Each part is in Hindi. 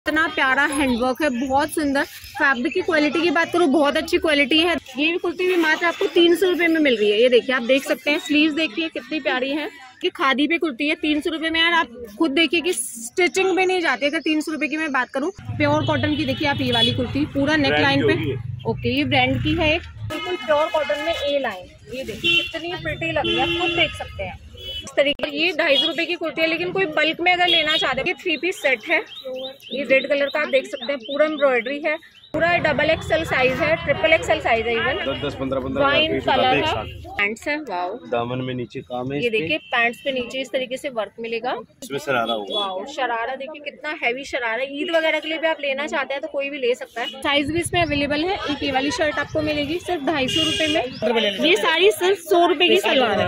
इतना प्यारा हैंडवर्क है, बहुत सुंदर। फैब्रिक की क्वालिटी की बात करूँ, बहुत अच्छी क्वालिटी है। ये कुर्ती भी मात्र आपको 300 रुपए में मिल रही है। ये देखिए, आप देख सकते हैं, स्लीव्स देखिए कितनी प्यारी है। कि खादी पे कुर्ती है 300 रुपए में। यार आप खुद देखिए कि स्टिचिंग में नहीं जाती। अगर 300 रुपए की मैं बात करूँ, प्योर कॉटन की देखिए आप, ये वाली कुर्ती पूरा नेक लाइन पे। ओके, ये ब्रांड की है, बिल्कुल प्योर कॉटन में ए लाइन। ये देखिए कितनी प्रिटी लग रही है, आप खुद देख सकते हैं। इस तरीके ये 250 रुपए की कुर्ती है, लेकिन कोई बल्क में अगर लेना चाहते हैं, ये 3 पीस सेट है। ये रेड कलर का आप देख सकते हैं, पूरा एम्ब्रॉयडरी है, पूरा XXL साइज है, XXL साइज है, इवन 10-15 वाइन कलर है। पैंट्स है, वाओ, दामन में नीचे काम है। ये देखिए पैंट्स पे नीचे इस तरीके से वर्क मिलेगा, इसमें शरारा होगा। वाओ, शरारा देखिए कितना हैवी शरारा। ईद वगैरह के लिए भी आप लेना चाहते हैं तो कोई भी ले सकता है। साइज भी इसमें अवेलेबल है। एक ये वाली शर्ट आपको मिलेगी सिर्फ 250 रुपए में। ये सारी सिर्फ 100 रुपए की सलवार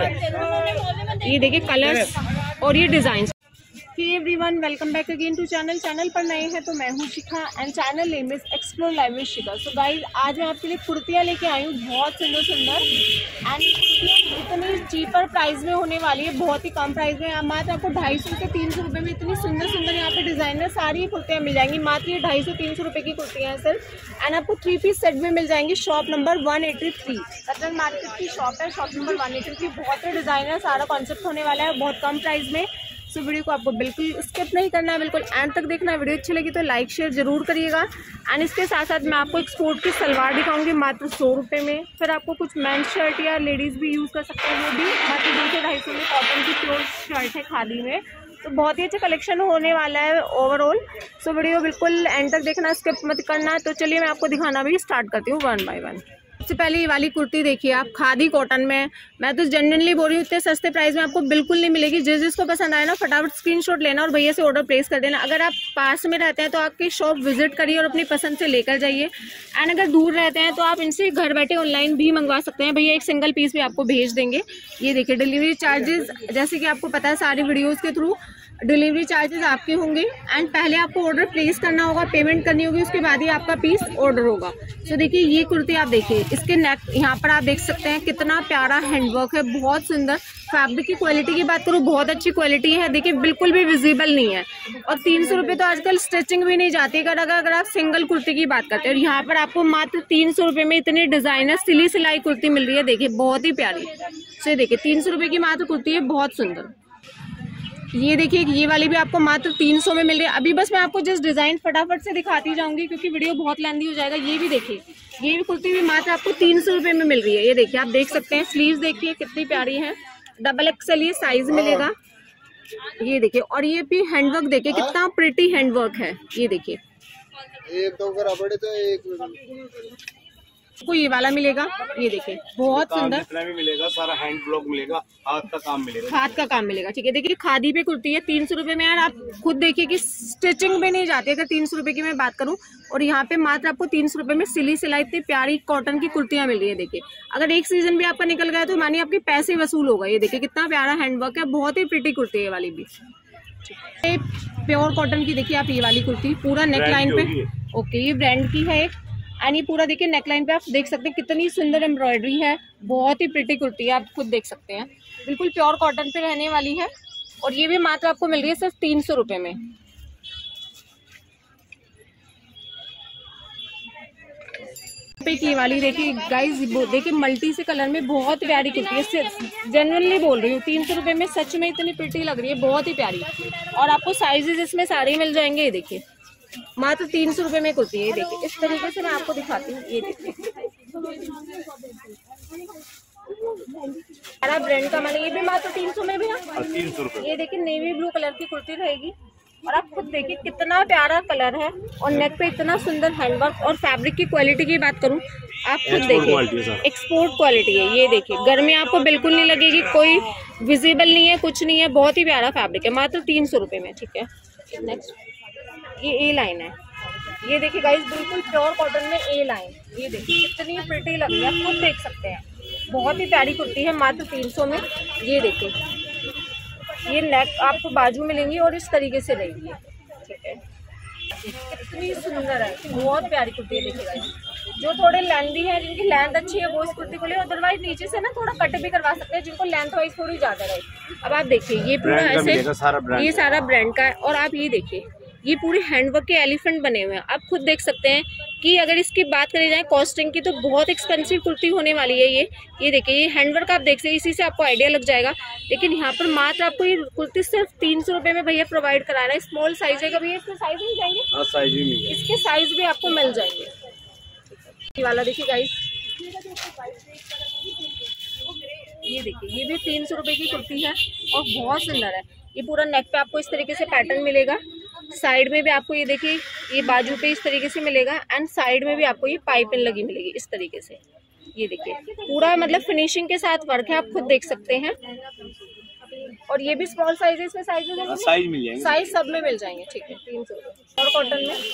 है। ये देखिए कलर्स और ये design. Hey everyone, welcome back again to channel पर नए हैं तो मैं हूँ Shikha and channel name is explore live with Shikha. So guys, आज मैं आपके लिए कुर्तियाँ लेके आई हूँ, बहुत सुंदर सुंदर। एंड कुर्तियाँ इतनी चीपर प्राइस में होने वाली है, बहुत ही कम प्राइस में। मात्र आपको 250 से 300 रुपये में इतनी सुंदर सुंदर यहाँ पे डिजाइनर सारी कुर्तियाँ मिल जाएंगी। मात्र ये 250-300 रुपये की कुर्तियाँ हैं सिर्फ। एंड आपको 3 पीस सेट में मिल जाएंगी। शॉप नंबर 183 कटन मार्केट की शॉप है, शॉप नंबर 183। बहुत ही डिजाइनर सारा कॉन्सेप्ट होने वाला है, बहुत कम प्राइस में। सो वीडियो को आपको बिल्कुल स्किप नहीं करना है, बिल्कुल एंड तक देखना है। वीडियो अच्छी लगी तो लाइक शेयर जरूर करिएगा। एंड इसके साथ साथ मैं आपको एक्सपोर्ट की सलवार दिखाऊंगी मात्र 100 रुपये में। फिर आपको कुछ मेंस शर्ट या लेडीज़ भी यूज़ कर सकते हैं, वो भी मात्र 200 से 250 में। कॉटन की प्योर शर्ट है खादी में, तो बहुत ही अच्छा कलेक्शन होने वाला है ओवरऑल। सो वीडियो बिल्कुल एंड तक देखना, स्किप मत करना। तो चलिए मैं आपको दिखाना भी स्टार्ट करती हूँ 1 बाय 1। सबसे पहले ये वाली कुर्ती देखिए आप, खादी कॉटन में। मैं तो जेन्युइनली बोल रही हूँ, इतने सस्ते प्राइस में आपको बिल्कुल नहीं मिलेगी। जिसको पसंद आए ना, फटाफट स्क्रीनशॉट लेना और भैया से ऑर्डर प्लेस कर देना। अगर आप पास में रहते हैं तो आपकी शॉप विजिट करिए और अपनी पसंद से लेकर जाइए। एंड अगर दूर रहते हैं तो आप इनसे घर बैठे ऑनलाइन भी मंगवा सकते हैं। भैया एक सिंगल पीस भी आपको भेज देंगे। ये देखिए, डिलीवरी चार्जेस जैसे कि आपको पता है सारी वीडियोज़ के थ्रू डिलीवरी चार्जेस आपके होंगे। एंड पहले आपको ऑर्डर प्लेस करना होगा, पेमेंट करनी होगी, उसके बाद ही आपका पीस ऑर्डर होगा। सो देखिए, ये कुर्ती आप देखिए, इसके नेक यहाँ पर आप देख सकते हैं कितना प्यारा हैंडवर्क है, बहुत सुंदर। फैब्रिक की क्वालिटी की बात करूँ, बहुत अच्छी क्वालिटी है। देखिए बिल्कुल भी विजिबल नहीं है। और 300 रुपये तो आजकल स्टिचिंग भी नहीं जाती है अगर आप सिंगल कुर्ती की बात करते हैं। और यहाँ पर आपको मात्र 300 रुपये में इतनी डिजाइनर सिली सिलाई कुर्ती मिल रही है। देखिए बहुत ही प्यारी। सो देखिए 300 रुपये की मात्र कुर्ती है, बहुत सुंदर। ये देखिए, ये वाली भी आपको मात्र 300 में मिल रही है। अभी बस मैं आपको जस्ट डिजाइन फटाफट से दिखाती जाऊंगी क्योंकि वीडियो बहुत लेंदी हो जाएगा। ये भी देखिए, ये भी कुर्ती भी मात्र आपको 300 रुपये में मिल रही है। ये देखिए, आप देख सकते हैं, स्लीव्स देखिए कितनी प्यारी है, XXL ये साइज मिलेगा। ये देखिए, और ये भी हैंडवर्क देखिए कितना प्रिटी हैंडवर्क है। ये देखिए, आपको ये वाला मिलेगा। ये देखिए बहुत सुंदर, जितना भी मिलेगा सारा हैंड ब्लॉक मिलेगा, हाथ का काम मिलेगा, हाथ का काम मिलेगा। ठीक है, देखिए खादी पे कुर्ती है 300 रुपये में। यार आप खुद देखिए कि स्टिचिंग में नहीं जाती अगर 300 रुपये की मैं बात करूं। और यहाँ पे मात्र आपको 300 रुपये में सिली सिलाई इतनी प्यारी कॉटन की कुर्तियां मिल रही है। देखिए, अगर एक सीजन भी आपका निकल गया तो मानिए आपके पैसे वसूल होगा। ये देखिए कितना प्यारा हैंडवर्क है, बहुत ही प्रिटी कुर्ती है ये वाली भी। प्योर कॉटन की देखिए आप, ये वाली कुर्ती पूरा नेक लाइन पे। ओके, ये ब्रांड की है एक। एंड ये पूरा देखिए नेकलाइन पे आप देख सकते हैं कितनी सुंदर एम्ब्रॉयडरी है, बहुत ही प्रिटी कुर्ती है, आप खुद देख सकते हैं। बिल्कुल प्योर कॉटन पे रहने वाली है। और ये भी मात्र आपको मिल रही है सिर्फ 300 रुपये में। ये वाली देखिए गाइस, देखिए मल्टी से कलर में बहुत प्यारी कुर्ती है। सिर्फ जेन्युइनली बोल रही हूँ, 300 रुपये में सच में इतनी प्रिटी लग रही है, बहुत ही प्यारी। और आपको साइजेस इसमें सारे मिल जाएंगे। ये देखिए मात्र 300 रुपये में कुर्ती है। ये देखिए, इस तरीके से मैं आपको दिखाती हूँ। ये देखिए सारा ब्रांड का माल, ये भी मात्र 300 में भी है, 300 रुपये। ये देखिए नेवी ब्लू कलर की कुर्ती रहेगी। और आप खुद देखिए कितना प्यारा कलर है और नेक पे इतना सुंदर हैंडवर्क। और फैब्रिक की क्वालिटी की बात करूँ, आप खुद देखिए एक्सपोर्ट क्वालिटी है। ये देखिए गर्मी आपको बिल्कुल नहीं लगेगी, कोई विजिबल नहीं है, कुछ नहीं है, बहुत ही प्यारा फैब्रिक है, मात्र 300 रुपये में। ठीक है, नेक्स्ट ये ए लाइन है। ये देखिए गाइस, बिल्कुल प्योर कॉटन में ए लाइन। ये देखिए कितनी प्रिटी लग रही है, आप खुद देख सकते हैं, बहुत ही प्यारी कुर्ती है मात्र 300 में। ये देखिए, ये नेक आपको बाजू मिलेंगी और इस तरीके से रहेगी। ठीक है, कितनी सुंदर है, बहुत प्यारी कुर्ती है। देखिए गाइस, जो थोड़े लेंदी है, जिनकी लेंथ अच्छी है, वो इस कुर्ती को ले। अदरवाइज नीचे से ना थोड़ा कट भी करवा सकते हैं, जिनको लेंथ वाइज थोड़ी ज्यादा रहे। अब आप देखिए, ये पूरा ऐसे, ये सारा ब्रांड का है। और आप ये देखिए, ये पूरे हैंडवर्क के एलिफेंट बने हुए हैं। आप खुद देख सकते हैं कि अगर इसकी बात करी जाए कॉस्टिंग की तो बहुत एक्सपेंसिव कुर्ती होने वाली है ये देखिए, ये हैंडवर्क आप देख सकते हैं, इसी से आपको आइडिया लग जाएगा। लेकिन यहाँ पर मात्र आपको ये कुर्ती सिर्फ 300 रुपए में भैया प्रोवाइड करा रहा है। स्मॉल साइज है भैया, इसके साइज मिल जाएंगे। हाँ साइज भी मिल जाएंगे, इसके साइज भी आपको मिल जाएंगे। ये वाला देखिए गाइस, ये देखिए, ये भी 300 रुपए की कुर्ती है और बहुत सुंदर है। ये पूरा नेक पे आपको इस तरीके से पैटर्न मिलेगा, साइड में भी आपको ये देखिए, ये बाजू पे इस तरीके से मिलेगा एंड साइड में भी आपको ये पाइपिंग लगी मिलेगी इस तरीके से। ये देखिए पूरा मतलब फिनिशिंग के साथ वर्क है, आप खुद देख सकते हैं। और ये भी स्मॉल साइज है, इसमें साइज मिल जाएंगे, साइज मिल जाएंगे, साइज सब में मिल जाएंगे। ठीक है, 300 रुपए। और कॉटन में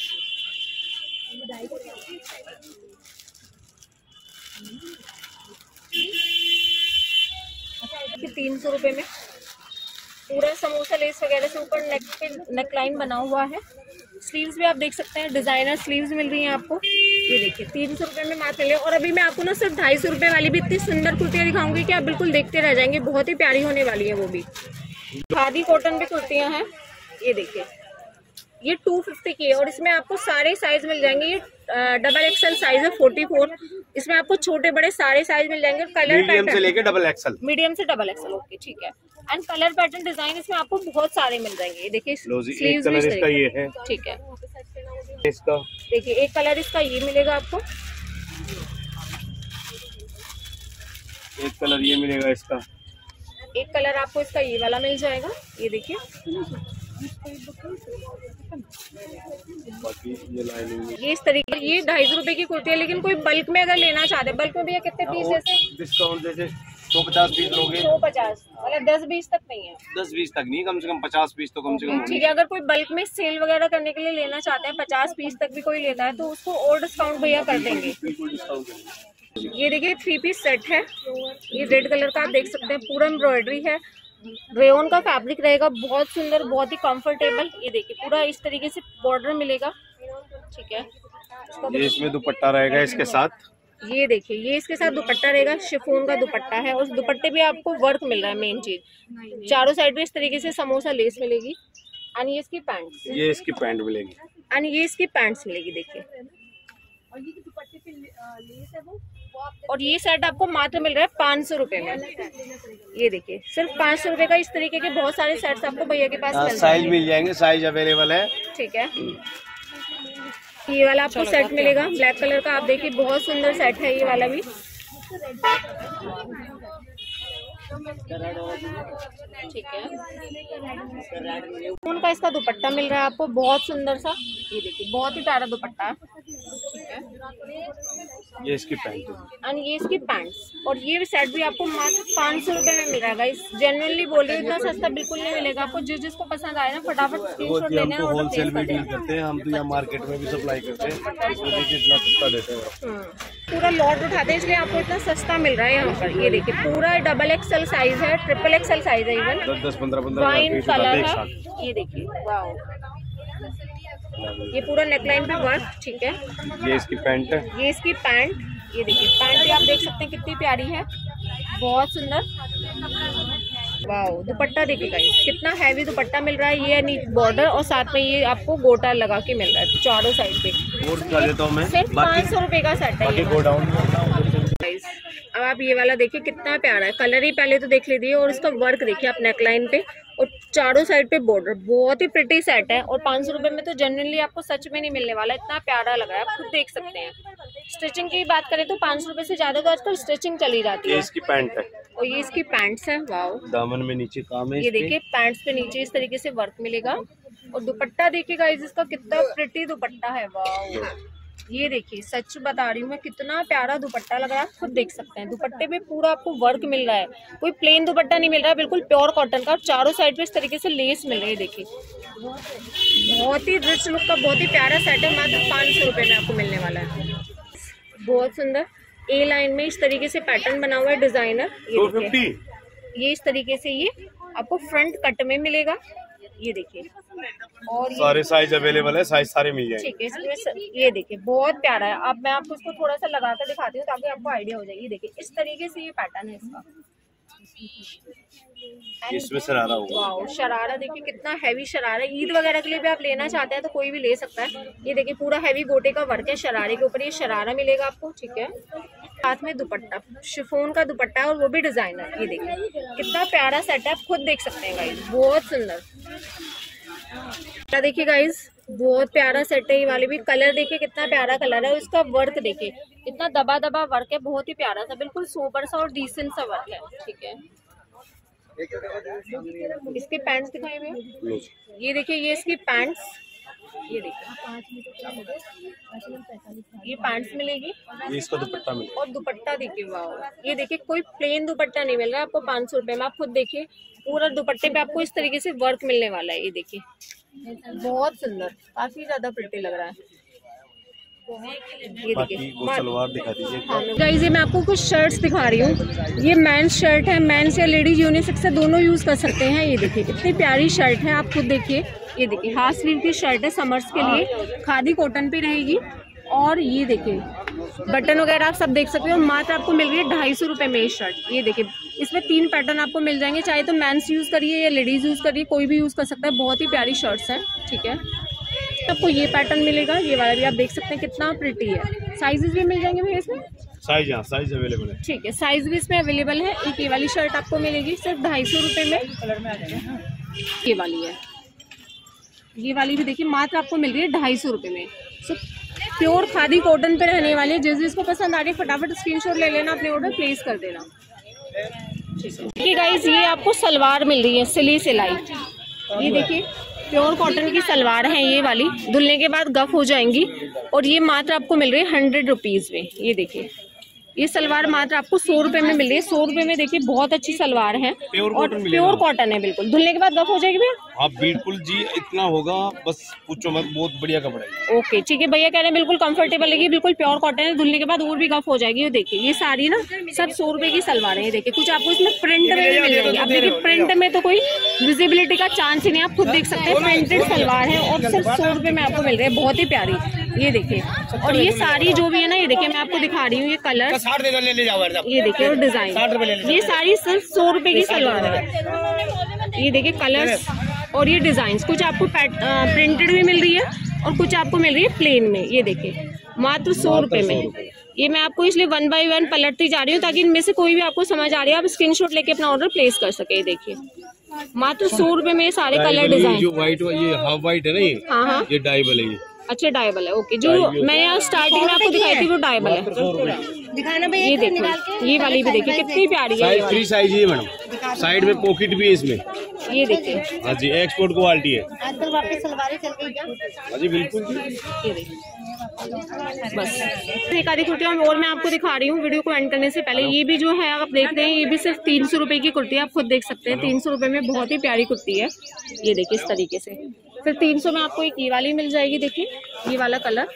300 रुपए में पूरा समोसा लेस वगैरह से ऊपर नेक पे नेक लाइन बना हुआ है। स्लीव्स भी आप देख सकते हैं, डिजाइनर स्लीव्स मिल रही हैं आपको। ये देखिए 300 रुपए में मात्र ले। और अभी मैं आपको ना सिर्फ 250 रुपए वाली भी इतनी सुंदर कुर्तियां दिखाऊंगी कि आप बिल्कुल देखते रह जाएंगे, बहुत ही प्यारी होने वाली है वो भी। खादी कॉटन भी कुर्तियां हैं, ये देखिए, ये 250 की है और इसमें आपको सारे साइज मिल जाएंगे। ये डबल एक्सएल साइज है 44, इसमें आपको छोटे बड़े सारे साइज मिल जाएंगे। कलर मीडियम से लेकर डबल एक्सएल, मीडियम से डबल एक्सएल, ओके ठीक है। एंड कलर पैटर्न डिजाइन इसमें आपको बहुत सारे मिल जाएंगे। ये देखिए स्लीव्स भी इसका ये है, ठीक है। इसका देखिए एक कलर इसका ये मिलेगा आपको, एक कलर ये मिलेगा, इसका एक कलर आपको इसका ये वाला मिल जाएगा। ये देखिए बाकी ये लाइनिंग में ये इस तरीके, ये 250 रुपए की कुर्ती है। लेकिन कोई बल्क में अगर लेना चाहते हैं, बल्क में भैया कितने पीस जैसे डिस्काउंट जैसे 150 पीस लोगे, 150 मतलब 10-20 तक नहीं है, 10-20 तक नहीं, कम से कम 50 पीस तो कम से कम। ठीक है। अगर कोई बल्क में सेल वगैरह करने के लिए लेना चाहते हैं, 50 पीस तक भी कोई लेता है तो उसको और डिस्काउंट भैया कर देंगे। बिल्कुल डिस्काउंट देंगे। ये देखिए 3 पीस सेट है, ये रेड कलर का आप देख सकते हैं, पूरा एम्ब्रॉयडरी है, रेयन का फैब्रिक रहेगा, बहुत सुंदर, बहुत ही कंफर्टेबल। ये देखिए पूरा इस तरीके से बॉर्डर मिलेगा, ठीक है। ये इसमें दुपट्टा रहेगा इसके साथ, ये देखिए ये इसके साथ दुपट्टा रहेगा, शिफॉन का दुपट्टा है और दुपट्टे भी आपको वर्क मिल रहा है। मेन चीज चारों साइड में इस तरीके से समोसा लेस मिलेगी एंड ये इसकी पैंट, ये इसकी पैंट मिलेगी एंड ये इसकी पैंट्स मिलेगी। देखिए और ये सेट आपको मात्र मिल रहा है 500 रुपए में। ये देखिए सिर्फ 500 रुपए का इस तरीके के बहुत सारे सेट्स आपको भैया के पास मिल साइज मिल जाएंगे, साइज अवेलेबल है, ठीक है। ये वाला आपको सेट मिलेगा ब्लैक कलर का, आप देखिए बहुत सुंदर सेट है ये वाला भी, ठीक है। उनका इसका दुपट्टा मिल रहा है आपको बहुत सुंदर सा, ये देखिए बहुत ही प्यारा दुपट्टा है, ठीक है। ये इसकी पैंट है एंड ये इसकी पैंट्स, और ये सेट भी आपको मात्र 500 रुपए में मिल रहा है। इस जेन्युइनली बोल रही हूँ, इतना सस्ता बिल्कुल नहीं मिलेगा आपको। जिसको पसंद आए ना फटाफट स्क्रीनशॉट लेना है, ऑर्डर होलसेल प्लेस में कर डील देना। करते हैं हम, तो यहाँ मार्केट में भी सप्लाई करते हैं, तो देखिए इतना सस्ता देते हैं। पूरा लॉट उठाते हैं इसलिए आपको इतना सस्ता मिल रहा है यहाँ पर। ये देखिए पूरा डबल एक्सएल साइज है, ट्रिपल एक्सएल साइज है, इवन 10-15 वाइन कलर एक है। साथ। ये देखिए वाओ, ये पूरा नेकलाइन पे वर्क, ठीक है। ये इसकी पैंट है, ये इसकी पैंट, ये देखिए पैंट भी आप देख सकते हैं कितनी प्यारी है, बहुत सुंदर। वाओ दुपट्टा देखिए गाइस, कितना हैवी दुपट्टा मिल रहा है। ये बॉर्डर और साथ में ये आपको गोटा लगा के मिल रहा है चारों साइड पे। और दिखा देता हूँ मैं, सिर्फ 500 रुपए का सेट है ये। गोडाउन गाइस अब आप ये वाला देखिए कितना प्यारा है, कलर ही पहले तो देख लीजिए और इसका वर्क देखिए आप नेकलाइन पे और चारों साइड पे बॉर्डर, बहुत ही प्रिटी सेट है। और 500 रुपए में तो जनरली आपको सच में नहीं मिलने वाला, इतना प्यारा लग रहा है, आप खुद देख सकते हैं। स्टिचिंग की बात करें तो 500 रुपए से ज्यादा तो आजकल स्टिचिंग चली जाती ये है। इसकी पैंट है और ये इसकी पैंट्स है, वाओ दामन में नीचे काम है ये इसके। देखिए पैंट्स पे नीचे इस तरीके से वर्क मिलेगा और दुपट्टा देखिए गाइस इसका कितना प्रिटी दुपट्टा है, वाओ। ये देखिए सच बता रही हूँ मैं, कितना प्यारा दुपट्टा लग रहा है, खुद देख सकते हैं। दुपट्टे पे पूरा आपको वर्क मिल रहा है, कोई प्लेन दुपट्टा नहीं मिल रहा है, बिल्कुल प्योर कॉटन का। चारों साइड पे इस तरीके से लेस मिल रही है, देखिए बहुत ही रिच लुक का बहुत ही प्यारा सेट है, मात्र 500 रुपए में आपको मिलने वाला है। बहुत सुंदर ए लाइन में इस तरीके से पैटर्न बना हुआ है डिजाइनर, ये देखिए ये इस तरीके से ये आपको फ्रंट कट में मिलेगा, ये देखिए। और सारे साइज अवेलेबल है, साइज सारे मिल जाएंगे, ठीक है। इसमें ये देखिए बहुत प्यारा है। अब मैं आपको इसको थोड़ा सा लगा कर दिखाती हूँ ताकि आपको आइडिया हो जाए। ये देखिए इस तरीके से ये पैटर्न है इसका, इसमें शरारा होगा। वाओ, शरारा देखिए कितना हैवी शरारा है। ईद वगैरह के लिए भी आप लेना चाहते हैं तो कोई भी ले सकता है। ये देखिए पूरा हैवी गोटे का वर्क है, शरारे के ऊपर ये शरारा मिलेगा आपको, ठीक है। साथ में दुपट्टा, शिफॉन का दुपट्टा है और वो भी डिजाइनर। ये देखिए कितना प्यारा सेट है, आप खुद देख सकते हैं गाइस, बहुत सुंदर। देखिए गाइस बहुत प्यारा सेट है ये वाले भी। कलर देखिए कितना प्यारा कलर है, इसका वर्क देखिए कितना दबा दबा वर्क है, बहुत ही प्यारा सा, बिल्कुल सोबर सा और डिसेंट सा वर्क है, ठीक है। इसके पैंट्स दिखाए भैया, ये देखिए ये इसकी पैंट्स, ये देखिए ये पैंट्स मिलेगी, ये इसका दुपट्टा मिलेगा। और दुपट्टा देखिए वाओ, ये देखिए कोई प्लेन दुपट्टा नहीं मिल रहा है आपको 500 रुपए में। आप खुद देखिए पूरा दुपट्टे पे आपको इस तरीके से वर्क मिलने वाला है। ये देखिए बहुत सुंदर, काफी ज्यादा प्रिटी लग रहा है। ये देखिए वो सलवार दिखा दीजिए। हाँ गाइस, ये मैं आपको कुछ शर्ट्स दिखा रही हूँ। ये मेंस शर्ट है, मेंस या लेडीज यूनिसेक्स से दोनों यूज कर सकते हैं। ये देखिए कितनी प्यारी शर्ट है, आप खुद देखिए। ये देखिए हाफ स्लीव की शर्ट है, समर्स के लिए, खादी कॉटन पे रहेगी। और ये देखिए बटन वगैरह आप सब देख सकते हो। मात्र आपको मिल रही है 250 रुपए में ये शर्ट। ये देखिए इसमें 3 पैटर्न आपको मिल जाएंगे, चाहे तो मेंस यूज करिए या लेडीज यूज करिए, कोई भी यूज कर सकता है। बहुत ही प्यारी शर्ट्स हैं, ठीक है। आपको ये पैटर्न मिलेगा, ये वाला भी आप देख सकते हैं कितना प्रिटी है। साइजेस भी मिल जाएंगे भैया इसमें, साइज, हाँ साइज अवेलेबल है, ठीक है। साइज भी इसमें अवेलेबल है। एक ये वाली शर्ट आपको मिलेगी सिर्फ 250 रुपए में। ये वाली है, ये वाली भी देखिए मात्र आपको मिल रही है 250 रुपए में। प्योर खादी कॉटन पे रहने वाले, जिस जिसको पसंद आ रही है फटाफट स्क्रीनशॉट ले लेना, अपने ऑर्डर प्लेस कर देना, ठीक है गाइस। ये आपको सलवार मिल रही है सिली सिलाई, ये देखिए प्योर कॉटन की सलवार है ये वाली, धुलने के बाद गफ हो जाएंगी। और ये मात्र आपको मिल रही है 100 रुपीज में। ये देखिए ये सलवार मात्र आपको 100 रुपए में मिल रही है। 100 रुपए में देखिए बहुत अच्छी सलवार है और प्योर कॉटन है, बिल्कुल धुलने के बाद गफ हो जाएगी भैया। हाँ बिल्कुल जी, इतना होगा बस पूछो मत, बहुत बढ़िया कपड़ा है। ओके ठीक है, भैया कह रहे हैं बिल्कुल कंफर्टेबल लगी, बिल्कुल प्योर कॉटन है, धुलने के बाद और भी गफ हो जाएगी। ये देखिए ये सारी ना सब 100 रुपए की सलवार है। ये देखिए कुछ आपको इसमें प्रिंट में भी मिल जाएगी। अब देखिए प्रिंट में तो कोई विजिबिलिटी का चांस ही नहीं, आप खुद देख सकते हैं। प्रिंटेड सलवार है और सिर्फ 100 रुपए में आपको मिल रही है, बहुत ही प्यारी। ये देखिए और ये सारी जो भी है ना, ये देखिए मैं आपको दिखा रही हूँ ये कलर, ये देखिए और डिजाइन, ये सारी सिर्फ 100 रुपए की सलवार है। ये देखिए कलर्स और ये डिजाइन, कुछ आपको प्रिंटेड भी मिल रही है और कुछ आपको मिल रही है प्लेन में। ये देखिए मात्र 100 रुपए में। ये मैं आपको इसलिए 1 बाय 1 पलटती जा रही हूँ ताकि इनमें से कोई भी आपको समझ आ रही है, आप स्क्रीनशॉट लेके अपना ऑर्डर प्लेस कर सके। देखिए मात्र 100 रुपए में ये सारे कलर डिजाइन। जो व्हाइट, ये हाफ व्हाइट है ना, ये हाँ ये डाइबल है। अच्छा डायबल है, ओके। जो मैं यहाँ स्टार्टिंग में आपको दिखाई थी वो डायबल है। दिखाना भैया, ये देखो ये वाली भी देखिए कितनी प्यारी है। साइज 3 साइज है मैडम, साइड में पॉकेट भी है इसमें। ये देखिए हाँ जी, एक्सपोर्ट क्वालिटी है। आजकल वापस सलवारें चल गई क्या? हाँ जी बिल्कुल जी। ये देखिए बस एक आधी कुर्ती और मैं आपको दिखा रही हूँ वीडियो को एंड करने से पहले। ये भी जो है आप देख रहे हैं, ये भी सिर्फ 300 रुपए की कुर्ती है, आप खुद देख सकते हैं। 300 रुपए में बहुत ही प्यारी कुर्ती है। ये देखिए इस तरीके से। फिर 300 में आपको एक ये वाली मिल जाएगी, देखिए ये वाला कलर,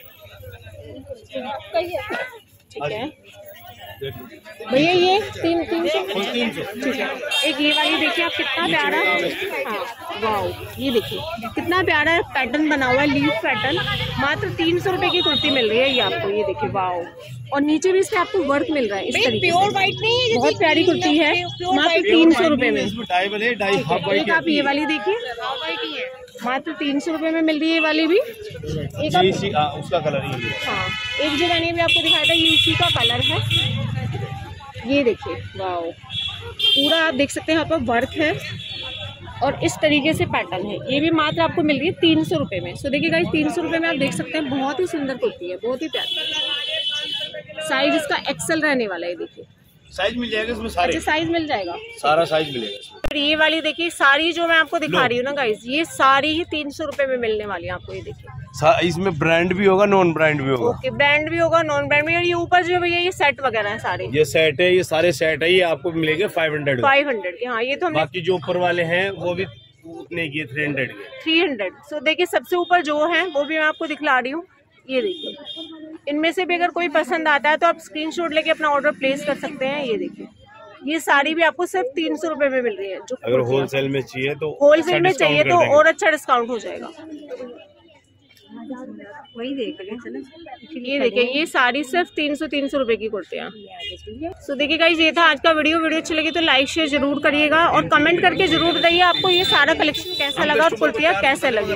ठीक है भैया। ये 300 ठीक है। एक ये वाली देखिए आप कितना प्यारा, हाँ वाओ, ये देखिए कितना प्यारा पैटर्न बना हुआ है, लीफ पैटर्न। मात्र 300 रुपए की कुर्ती मिल रही है ये आपको। ये देखिए वाओ, और नीचे भी इसमें आपको वर्क मिल रहा है इस तरीके से। प्योर व्हाइट नहीं है, बहुत प्यारी कुर्ती है, मात्र 300 रुपए में। डाइबल है, डाई हाफ व्हाइट। एक आप ये वाली देखिए मात्र 300 रुपए में मिल रही है ये वाली भी। एक आप, उसका कलर ही है। हाँ एक जो मैंने भी आपको दिखाया था ये इसी का कलर है। ये देखिए वाओ, पूरा आप देख सकते हैं यहाँ पर वर्क है और इस तरीके से पैटर्न है। ये भी मात्र आपको मिल रही है 300 रुपए में। सो देखिए गाइस 300 रुपए में आप देख सकते हैं, बहुत ही सुंदर कुर्ती है, बहुत ही प्यारी। साइज इसका एक्सेल रहने वाला है। देखिए साइज मिल जाएगा इसमें, सारे अच्छा साइज मिल जाएगा, सारा साइज मिलेगा इसमें। और ये वाली देखिए सारी जो मैं आपको दिखा रही हूँ ना गाइस, ये सारी ही 300 रुपए में मिलने वाली है आपको। ये देखिए इसमें ब्रांड भी होगा, नॉन ब्रांड भी होगा। ओके ब्रांड भी होगा, नॉन ब्रांड भी। और ये ऊपर जो भैया ये सेट वगैरह है सारे, ये सेट है, ये सारे सेट है, ये आपको मिलेंगे 500 के। हाँ ये तो बाकी जो ऊपर वाले हैं वो भी उतने की 300 के। 300। सो देखिए सबसे ऊपर जो है वो भी मैं आपको दिखला रही हूँ। ये देखिए इनमें से भी अगर कोई पसंद आता है तो आप स्क्रीनशॉट लेके अपना ऑर्डर प्लेस कर सकते हैं। ये देखिए ये साड़ी भी आपको सिर्फ 300 रुपए में मिल रही है। जो अगर होलसेल में चाहिए तो होलसेल में चाहिए तो और अच्छा डिस्काउंट हो जाएगा। वही देख रहे हैं ना। ये देखिए, ये सारी सिर्फ 300 रुपए की कुर्तियाँ। सो देखिए गाइस, ये था आज का वीडियो अच्छी लगी तो लाइक शेयर जरूर करिएगा और कमेंट करके जरूर बताइए आपको ये सारा कलेक्शन कैसा लगा और कुर्तियाँ कैसे लगी।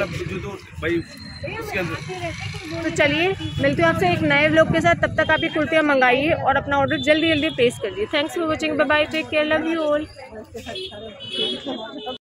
तो चलिए मिलते हैं आपसे एक नए व्लॉग के साथ, तब तक आप ये कुर्तियाँ मंगाइए और अपना ऑर्डर जल्दी जल्दी प्लेस करिए। Thanks for watching, bye bye, take care, love you all.